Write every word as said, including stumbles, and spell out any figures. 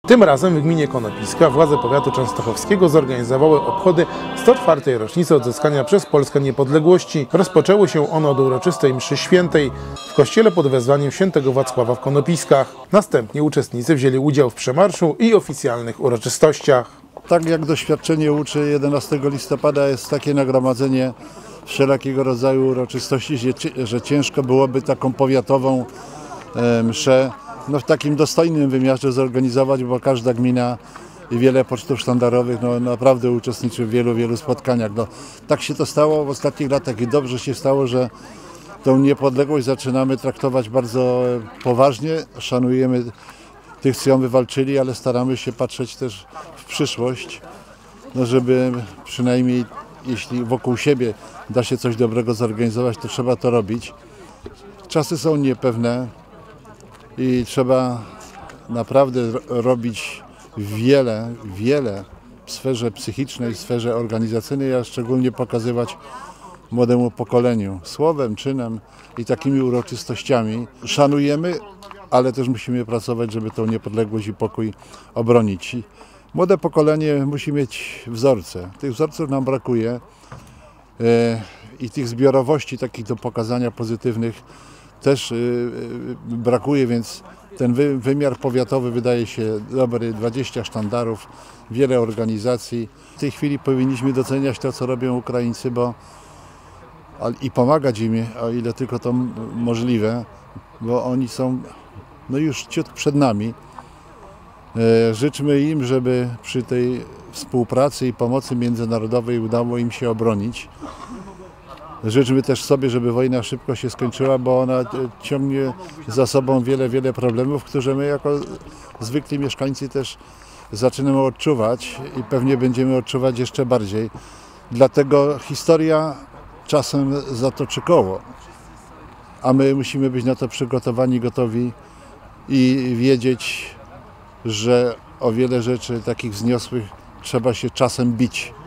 Tym razem w gminie Konopiska władze powiatu częstochowskiego zorganizowały obchody sto czwartej rocznicy odzyskania przez Polskę niepodległości. Rozpoczęły się one od uroczystej mszy świętej w kościele pod wezwaniem świętego Wacława w Konopiskach. Następnie uczestnicy wzięli udział w przemarszu i oficjalnych uroczystościach. Tak jak doświadczenie uczy, jedenastego listopada jest takie nagromadzenie wszelakiego rodzaju uroczystości, że ciężko byłoby taką powiatową mszę no, w takim dostojnym wymiarze zorganizować, bo każda gmina i wiele pocztów sztandarowych no, naprawdę uczestniczy w wielu, wielu spotkaniach. No, tak się to stało w ostatnich latach i dobrze się stało, że tą niepodległość zaczynamy traktować bardzo poważnie, szanujemy tych, co ją wywalczyli, ale staramy się patrzeć też w przyszłość, no, żeby przynajmniej jeśli wokół siebie da się coś dobrego zorganizować, to trzeba to robić. Czasy są niepewne i trzeba naprawdę robić wiele, wiele w sferze psychicznej, w sferze organizacyjnej, a szczególnie pokazywać młodemu pokoleniu słowem, czynem i takimi uroczystościami. Szanujemy, ale też musimy pracować, żeby tą niepodległość i pokój obronić. Młode pokolenie musi mieć wzorce. Tych wzorców nam brakuje i tych zbiorowości takich do pokazania pozytywnych też brakuje, więc ten wymiar powiatowy wydaje się dobry, dwadzieścia sztandarów, wiele organizacji. W tej chwili powinniśmy doceniać to, co robią Ukraińcy, bo i pomagać im, o ile tylko to możliwe, bo oni są no już ciut przed nami. Życzmy im, żeby przy tej współpracy i pomocy międzynarodowej udało im się obronić. Życzmy też sobie, żeby wojna szybko się skończyła, bo ona ciągnie za sobą wiele, wiele problemów, które my jako zwykli mieszkańcy też zaczynamy odczuwać i pewnie będziemy odczuwać jeszcze bardziej. Dlatego historia czasem zatoczy koło, a my musimy być na to przygotowani, gotowi i wiedzieć, że o wiele rzeczy takich wzniosłych trzeba się czasem bić.